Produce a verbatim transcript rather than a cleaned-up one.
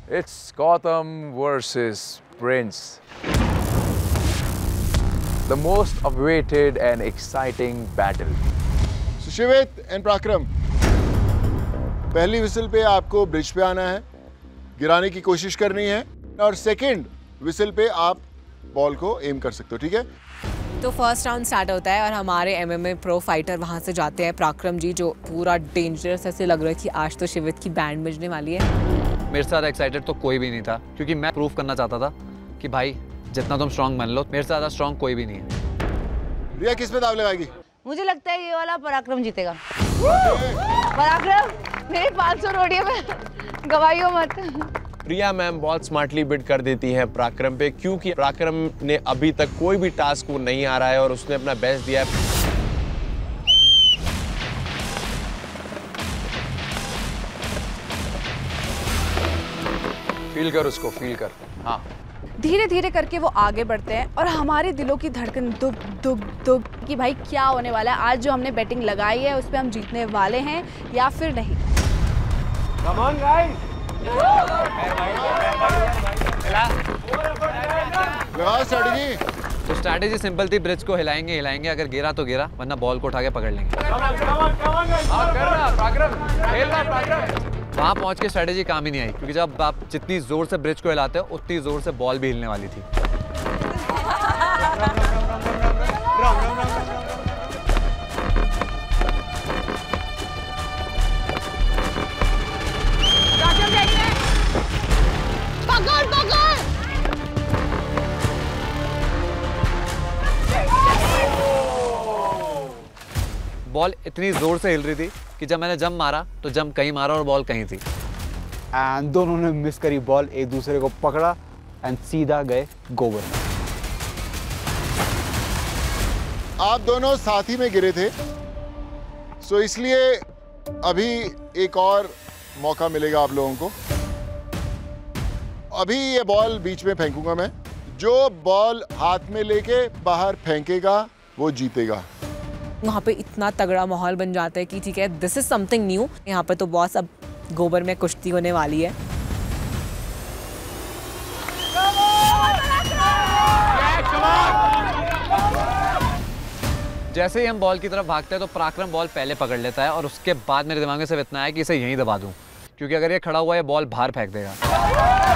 It's Gotham versus Prince. The most awaited and exciting battle. सुशिवित and Parakram, पहली whistle पे आपको ब्रिज पे आना है, गिराने की कोशिश करनी है, और सेकंड विसल पे आप बॉल को एम कर सकते हो, ठीक है? तो फर्स्ट राउंड स्टार्ट होता है और हमारे एमएमए प्रो फाइटर वहां से जाते हैं। पराक्रम जी जो पूरा डेंजरस ऐसे लग रहा है कि आज तो शिवित की बैंड बजने वाली है। मेरे साथ एक्साइटेड तो कोई भी नहीं था, क्योंकि मैं प्रूव करना चाहता था कि भाई जितना तुम स्ट्रांग मान लो, मेरे से ज़्यादा स्ट्रांग कोई भी नहीं है। रिया किस पे दाव लगाएगी? मुझे लगता है ये वाला पराक्रम जीतेगा। पराक्रम मेरे पाँच सौ रोटियों में गवाइयो मत। प्रिया मैम बहुत स्मार्टली बिड कर देती हैं पराक्रम पे, क्योंकि पराक्रम ने अभी तक कोई भी टास्क वो नहीं आ रहा है और उसने अपना बेस्ट दिया है। फील कर उसको, फील कर। हाँ, धीरे धीरे करके वो आगे बढ़ते हैं और हमारे दिलों की धड़कन दुब दुब दुब कि भाई क्या होने वाला है, आज जो हमने बैटिंग लगाई है उस पर हम जीतने वाले हैं या फिर नहीं। Come on, guys! लगाओ स्ट्रैटेजी। तो स्ट्रैटेजी सिंपल थी, ब्रिज को हिलाएंगे हिलाएंगे, अगर गिरा तो गिरा, वरना बॉल को उठा के पकड़ लेंगे। वहाँ पहुँच के स्ट्रैटेजी काम ही नहीं आई, क्योंकि जब आप जितनी जोर से ब्रिज को हिलाते हो उतनी जोर से बॉल भी हिलने वाली थी। पकड़ पकड़। बॉल इतनी जोर से हिल रही थी कि जब मैंने जंप मारा तो जंप कहीं मारा और बॉल कहीं थी। एंड दोनों ने मिस करी बॉल, एक दूसरे को पकड़ा एंड सीधा गए गोबर में। आप दोनों साथ ही में गिरे थे, सो इसलिए अभी एक और मौका मिलेगा आप लोगों को। अभी ये बॉल बीच में फेंकूंगा मैं, जो बॉल हाथ में लेके बाहर फेंकेगा वो जीतेगा। वहाँ पे इतना तगड़ा माहौल बन जाता है कि ठीक है, दिस इज समथिंग न्यू। यहाँ पे तो बॉस अब गोबर में कुश्ती होने वाली है। जैसे ही हम बॉल की तरफ भागते हैं तो पराक्रम बॉल पहले पकड़ लेता है और उसके बाद मेरे दिमाग में सिर्फ इतना है कि इसे यहीं दबा दूं, क्योंकि अगर ये खड़ा हुआ है बॉल बाहर फेंक देगा।